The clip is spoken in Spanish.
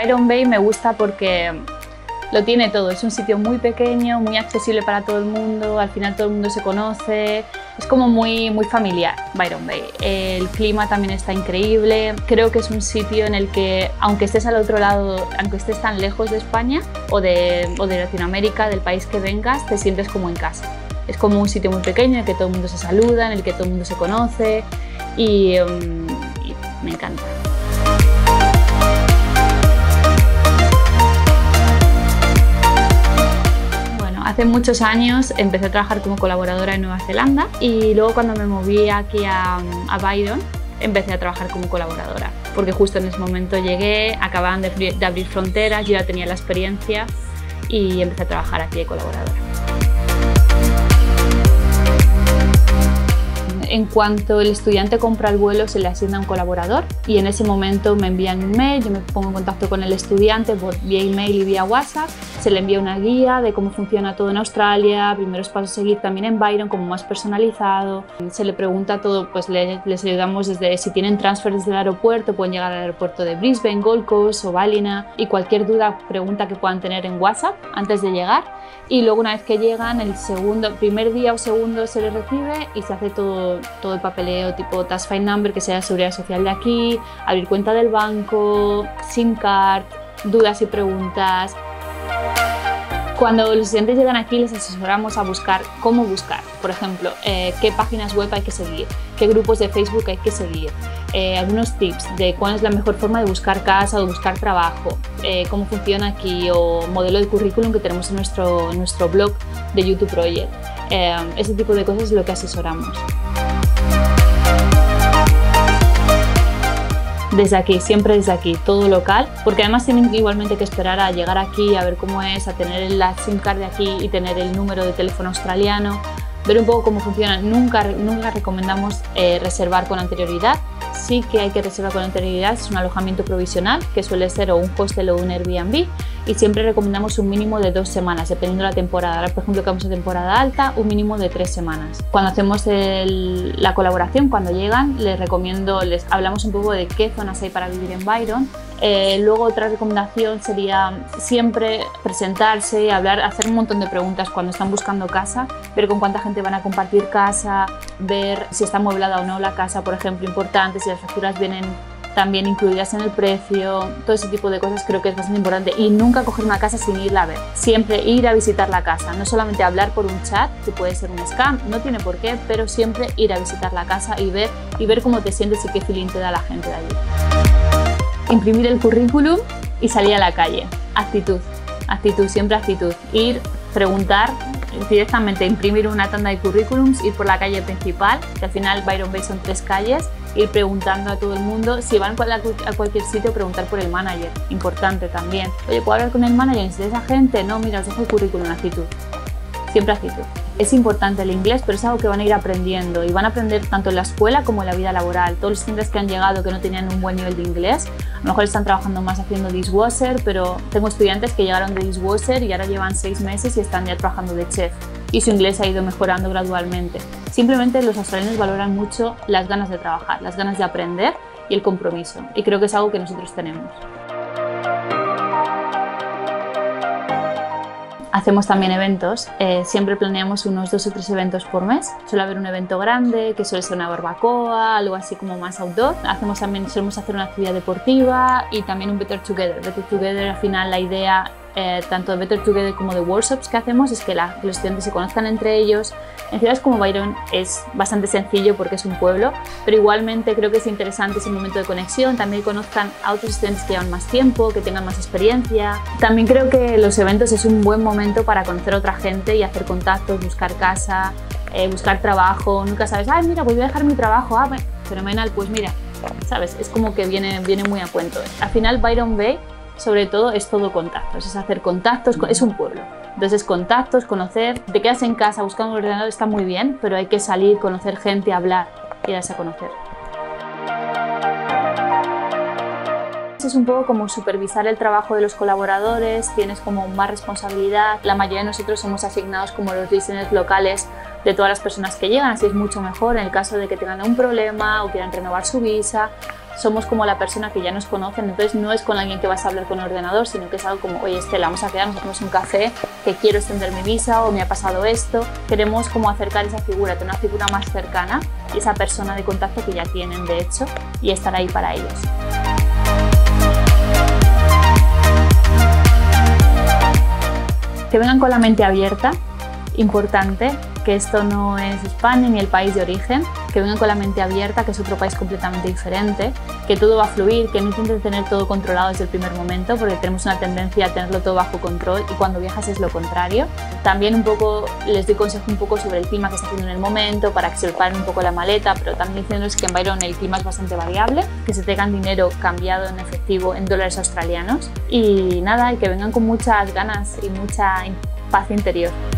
Byron Bay me gusta porque lo tiene todo, es un sitio muy pequeño, muy accesible para todo el mundo, al final todo el mundo se conoce, es como muy familiar Byron Bay. El clima también está increíble, creo que es un sitio en el que, aunque estés al otro lado, aunque estés tan lejos de España o de Latinoamérica, del país que vengas, te sientes como en casa. Es como un sitio muy pequeño en el que todo el mundo se saluda, en el que todo el mundo se conoce y me encanta. Hace muchos años empecé a trabajar como colaboradora en Nueva Zelanda y luego cuando me moví aquí a Byron empecé a trabajar como colaboradora porque justo en ese momento llegué, acababan de abrir fronteras, yo ya tenía la experiencia y empecé a trabajar aquí de colaboradora. En cuanto el estudiante compra el vuelo, se le asigna un colaborador y en ese momento me envían un mail, yo me pongo en contacto con el estudiante vía email y vía WhatsApp, se le envía una guía de cómo funciona todo en Australia, primeros pasos a seguir también en Byron, como más personalizado, se le pregunta todo, pues les ayudamos desde si tienen transfer desde el aeropuerto, pueden llegar al aeropuerto de Brisbane, Gold Coast o Ballina y cualquier duda, pregunta que puedan tener en WhatsApp antes de llegar y luego una vez que llegan, el primer día o segundo se les recibe y se hace todo el papeleo tipo Tax File Number, que sea la seguridad social de aquí, abrir cuenta del banco, SIM card, dudas y preguntas. Cuando los estudiantes llegan aquí les asesoramos a buscar cómo buscar, por ejemplo, qué páginas web hay que seguir, qué grupos de Facebook hay que seguir, algunos tips de cuál es la mejor forma de buscar casa o buscar trabajo, cómo funciona aquí o modelo de currículum que tenemos en nuestro blog de YouTube Project. Ese tipo de cosas es lo que asesoramos. Desde aquí, siempre desde aquí, todo local, porque además tienen igualmente que esperar a llegar aquí, a ver cómo es, a tener la SIM card de aquí y tener el número de teléfono australiano, ver un poco cómo funciona. Nunca recomendamos reservar con anterioridad, sí que hay que reservar con anterioridad, es un alojamiento provisional que suele ser o un hostel o un Airbnb y siempre recomendamos un mínimo de 2 semanas, dependiendo de la temporada. Ahora, por ejemplo, que vamos a temporada alta, un mínimo de 3 semanas. Cuando hacemos la colaboración, cuando llegan, les hablamos un poco de qué zonas hay para vivir en Byron. Luego otra recomendación sería siempre presentarse, hablar, hacer un montón de preguntas cuando están buscando casa, ver con cuánta gente van a compartir casa, ver si está amueblada o no la casa, por ejemplo, importante, si las facturas vienen también incluidas en el precio, todo ese tipo de cosas creo que es bastante importante y nunca coger una casa sin irla a ver, siempre ir a visitar la casa, no solamente hablar por un chat, que puede ser un scam, no tiene por qué, pero siempre ir a visitar la casa y ver cómo te sientes y qué feeling te da la gente de allí. Imprimir el currículum y salir a la calle, actitud, siempre actitud, ir, preguntar, directamente imprimir una tanda de currículums, ir por la calle principal, que al final Byron Bay son 3 calles, ir preguntando a todo el mundo, si van a cualquier sitio, preguntar por el manager, importante también. Oye, ¿puedo hablar con el manager de esa gente? No, mira, os dejo el currículum, actitud, siempre actitud. Es importante el inglés, pero es algo que van a ir aprendiendo y van a aprender tanto en la escuela como en la vida laboral. Todos los estudiantes que han llegado que no tenían un buen nivel de inglés, a lo mejor están trabajando más haciendo dishwasher, pero tengo estudiantes que llegaron de dishwasher y ahora llevan 6 meses y están ya trabajando de chef y su inglés ha ido mejorando gradualmente. Simplemente los australianos valoran mucho las ganas de trabajar, las ganas de aprender y el compromiso, y creo que es algo que nosotros tenemos. Hacemos también eventos, siempre planeamos unos 2 o 3 eventos por mes. Suele haber un evento grande, que suele ser una barbacoa, algo así como más outdoor. Solemos hacer una actividad deportiva y también un Better Together. Better Together, al final la idea tanto de Better Together como de workshops que hacemos es que los estudiantes se conozcan entre ellos. En ciudades como Byron es bastante sencillo porque es un pueblo, pero igualmente creo que es interesante ese momento de conexión, también conozcan a otros estudiantes que llevan más tiempo, que tengan más experiencia. También creo que los eventos es un buen momento para conocer a otra gente y hacer contactos, buscar casa, buscar trabajo. Nunca sabes, ay mira, pues voy a dejar mi trabajo, bueno, fenomenal, pues mira, sabes, es como que viene muy a cuento. Al final Byron Bay sobre todo es todo contactos, es hacer contactos, es un pueblo. Entonces contactos, conocer, te quedas en casa buscando un ordenador está muy bien, pero hay que salir, conocer gente, hablar y darse a conocer. Es un poco como supervisar el trabajo de los colaboradores, tienes como más responsabilidad. La mayoría de nosotros somos asignados como los listeners locales de todas las personas que llegan, así es mucho mejor en el caso de que tengan un problema o quieran renovar su visa. Somos como la persona que ya nos conocen, entonces no es con alguien que vas a hablar con el ordenador, sino que es algo como, oye Estela, vamos a quedarnos, hacemos un café, que quiero extender mi visa o me ha pasado esto. Queremos como acercar esa figura, tener una figura más cercana y esa persona de contacto que ya tienen de hecho y estar ahí para ellos. Que vengan con la mente abierta, importante, que esto no es España ni el país de origen, que vengan con la mente abierta, que es otro país completamente diferente, que todo va a fluir, que no intenten tener todo controlado desde el primer momento, porque tenemos una tendencia a tenerlo todo bajo control y cuando viajas es lo contrario. También un poco les doy consejo un poco sobre el clima que está haciendo en el momento, para que se preparen un poco la maleta, pero también diciéndoles que en Byron el clima es bastante variable, que se tengan dinero cambiado en efectivo en dólares australianos y nada, y que vengan con muchas ganas y mucha paz interior.